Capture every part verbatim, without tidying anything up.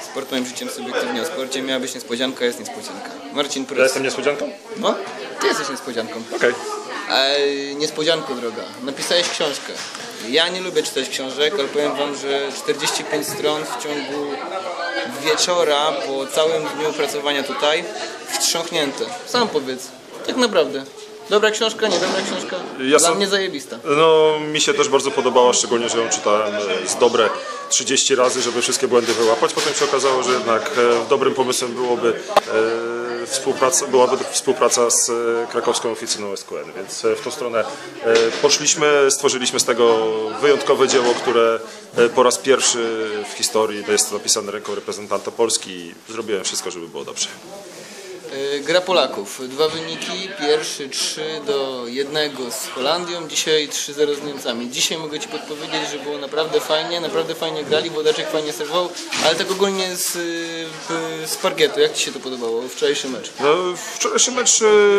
Sport moim życiem, subiektywnie o sporcie. Miała być niespodzianka, jest niespodzianka. Marcin Prus. Ja jestem niespodzianką? No, ty jesteś niespodzianką. Okej. Okay. Niespodzianko droga, napisałeś książkę. Ja nie lubię czytać książek, ale powiem wam, że czterdzieści pięć stron w ciągu wieczora po całym dniu pracowania tutaj wstrząchnięte. Sam powiedz, tak naprawdę. Dobra książka, nie dobra książka? Ja Dla sam... mnie zajebista. No, mi się też bardzo podobała, szczególnie, że ją czytałem z dobre trzydzieści razy, żeby wszystkie błędy wyłapać. Potem się okazało, że jednak dobrym pomysłem byłoby e, współpraca, byłaby współpraca z krakowską oficyną S Q N, więc w tą stronę e, poszliśmy, stworzyliśmy z tego wyjątkowe dzieło, które po raz pierwszy w historii jest napisane ręką reprezentanta Polski i zrobiłem wszystko, żeby było dobrze. Gra Polaków. Dwa wyniki. Pierwszy trzy do jednego z Holandią, dzisiaj trzy zero z Niemcami. Dzisiaj mogę Ci podpowiedzieć, że było naprawdę fajnie, naprawdę fajnie grali, Włodaczek fajnie serwował, ale tak ogólnie z, z parkietu. Jak Ci się to podobało? Wczorajszy mecz? No, wczorajszy mecz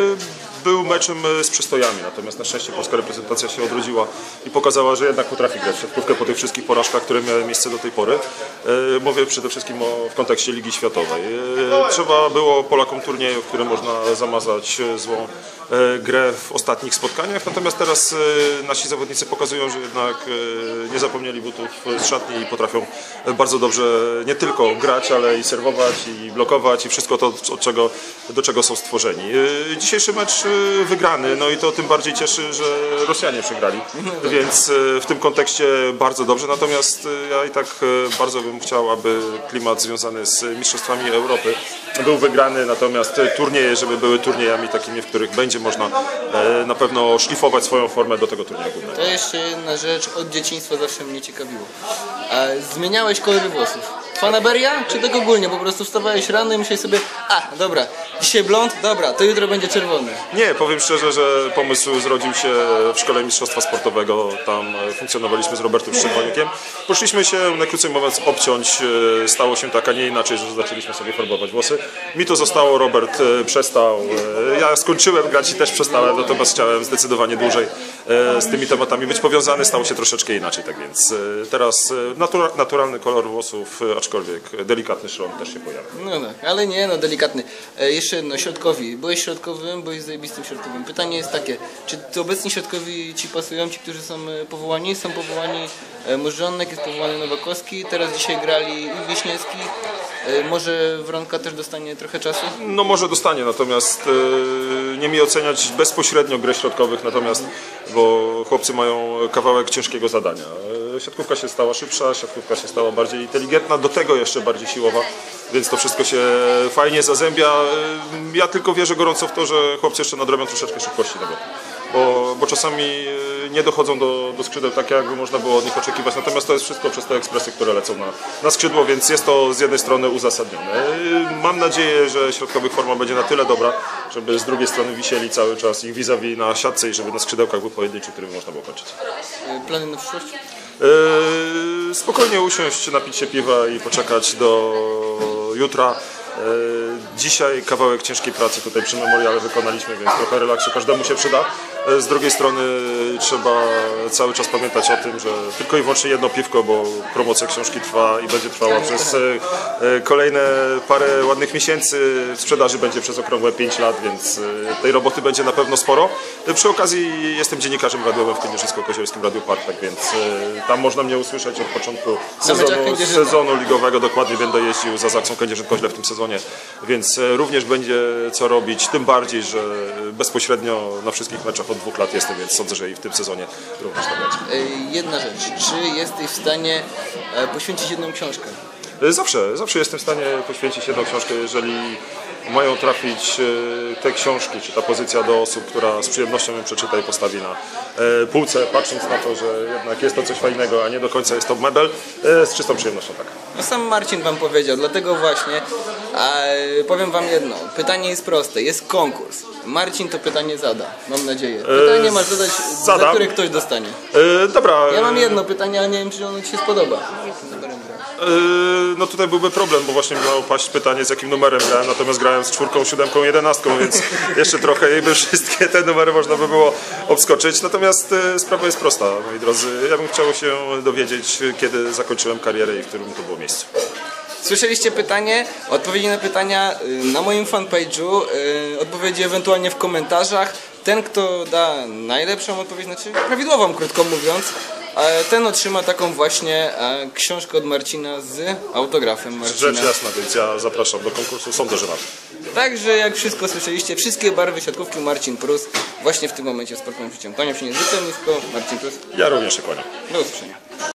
był meczem z przestojami, natomiast na szczęście polska reprezentacja się odrodziła i pokazała, że jednak potrafi grać w siatkówkę po tych wszystkich porażkach, które miały miejsce do tej pory. Mówię przede wszystkim o, w kontekście Ligi Światowej. Trzeba było Polakom turnieju, w którym można zamazać złą grę w ostatnich spotkaniach, natomiast teraz nasi zawodnicy pokazują, że jednak nie zapomnieli butów z szatni i potrafią bardzo dobrze nie tylko grać, ale i serwować, i blokować, i wszystko to, od czego, do czego są stworzeni. Dzisiejszy mecz wygrany, no i to tym bardziej cieszy, że Rosjanie przegrali, więc w tym kontekście bardzo dobrze, natomiast ja i tak bardzo bym chciał, aby klimat związany z Mistrzostwami Europy był wygrany, natomiast turnieje, żeby były turniejami takimi, w których będzie można na pewno szlifować swoją formę do tego turnieju. To jeszcze jedna rzecz, od dzieciństwa zawsze mnie ciekawiło. Zmieniałeś kolory włosów. Fanaberia, czy tak ogólnie? Po prostu wstawałeś rano i myślałeś sobie, a dobra, dzisiaj blond, dobra, to jutro będzie czerwony. Nie, powiem szczerze, że pomysł zrodził się w Szkole Mistrzostwa Sportowego. Tam funkcjonowaliśmy z Robertem Szczerbaniukiem. Poszliśmy się, najkrócej mówiąc, obciąć. Stało się tak, a nie inaczej, że zaczęliśmy sobie farbować włosy. Mi to zostało, Robert przestał. Ja skończyłem grać i też przestałem, natomiast chciałem zdecydowanie dłużej z tymi tematami być powiązany. Stało się troszeczkę inaczej, tak więc teraz natura naturalny kolor włosów, aczkolwiek delikatny szron też się pojawia. No tak, ale nie, no delikatny. E, jeszcze jedno, środkowi. Byłeś środkowym, byłeś zajebistym środkowym. Pytanie jest takie, czy to obecni środkowi Ci pasują, ci, którzy są powołani? Są powołani e, Możdżonek, jest powołany Nowakowski, teraz dzisiaj grali i Wiśniewski. E, może Wronka też dostanie trochę czasu? No może dostanie, natomiast e, nie mi oceniać bezpośrednio grę środkowych, natomiast, bo chłopcy mają kawałek ciężkiego zadania. Siatkówka się stała szybsza, siatkówka się stała bardziej inteligentna, do tego jeszcze bardziej siłowa, więc to wszystko się fajnie zazębia. Ja tylko wierzę gorąco w to, że chłopcy jeszcze nadrobią troszeczkę szybkości na bloku, bo, bo czasami nie dochodzą do, do skrzydeł tak, jakby można było od nich oczekiwać, natomiast to jest wszystko przez te ekspresy, które lecą na, na skrzydło, więc jest to z jednej strony uzasadnione. Mam nadzieję, że środkowych forma będzie na tyle dobra, żeby z drugiej strony wisieli cały czas ich vis-a-vis na siatce i żeby na skrzydełkach był pojedynczy, którym można było kończyć. Plany na przyszłość? Yy, spokojnie usiąść, napić się piwa i poczekać do jutra. Yy, dzisiaj kawałek ciężkiej pracy tutaj przy memoriale wykonaliśmy, więc trochę relaksu każdemu się przyda. Z drugiej strony trzeba cały czas pamiętać o tym, że tylko i wyłącznie jedno piwko, bo promocja książki trwa i będzie trwała przez kolejne parę ładnych miesięcy. W sprzedaży będzie przez okrągłe pięć lat, więc tej roboty będzie na pewno sporo. Przy okazji jestem dziennikarzem radiowym w tym Mierzyńsko-Kozielskim Radiu Partek, więc tam można mnie usłyszeć od początku sezonu, sezonu ligowego. Dokładnie będę jeździł za Zaksą Kędzierzyn-Koźle w tym sezonie, więc również będzie co robić, tym bardziej, że bezpośrednio na wszystkich meczach od dwóch lat jestem, więc sądzę, że i w tym sezonie również tak będzie. Jedna rzecz, czy jesteś w stanie poświęcić jedną książkę? Zawsze, zawsze jestem w stanie poświęcić jedną książkę, jeżeli mają trafić te książki, czy ta pozycja do osób, która z przyjemnością ją przeczyta i postawi na półce, patrząc na to, że jednak jest to coś fajnego, a nie do końca jest to mebel, z czystą przyjemnością, tak. No sam Marcin wam powiedział, dlatego właśnie a, powiem wam jedno, pytanie jest proste, jest konkurs. Marcin to pytanie zada, mam nadzieję. Pytanie masz zadać, Zadam. za które ktoś dostanie. E, dobra. Ja mam jedno pytanie, ale nie wiem, czy ono ci się spodoba. No tutaj byłby problem, bo właśnie miało paść pytanie, z jakim numerem grałem, natomiast grałem z czwórką, siódemką, jedenastką, więc jeszcze trochę i by wszystkie te numery można by było obskoczyć. Natomiast sprawa jest prosta, moi drodzy. Ja bym chciał się dowiedzieć, kiedy zakończyłem karierę i w którym to było miejscu. Słyszeliście pytanie? Odpowiedzi na pytania y, na moim fanpage'u, y, odpowiedzi ewentualnie w komentarzach. Ten, kto da najlepszą odpowiedź, znaczy prawidłową, krótko mówiąc, e, ten otrzyma taką właśnie e, książkę od Marcina z autografem Marcina. Rzecz jasna, więc ja zapraszam do konkursu, są dożywane. Także jak wszystko słyszeliście, wszystkie barwy siatkówki Marcin Prus właśnie w tym momencie w sportowym życiem. Kłaniam się niezwykle nisko, Marcin Prus. Ja również się kłaniam. Do usłyszenia.